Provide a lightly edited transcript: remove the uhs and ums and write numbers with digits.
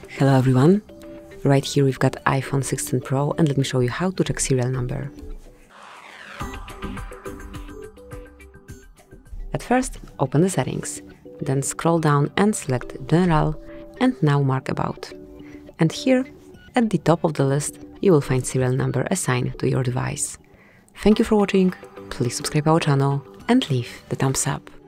Hello everyone! Right here we've got iPhone 16 Pro and let me show you how to check serial number. At first, open the settings, then scroll down and select General and now mark About. And here, at the top of the list, you will find serial number assigned to your device. Thank you for watching, please subscribe our channel and leave the thumbs up.